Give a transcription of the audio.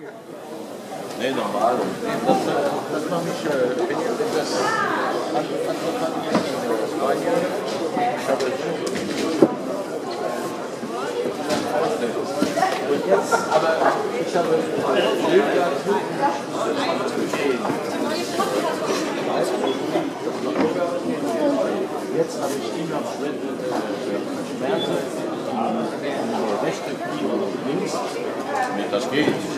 Nee, normal. Das mache ich, wenn das Advokat jetzt in Spanien, ich habe und jetzt, aber ich habe Bilder jetzt habe ich immer Schmerzen, rechte Knie oder links. Das geht.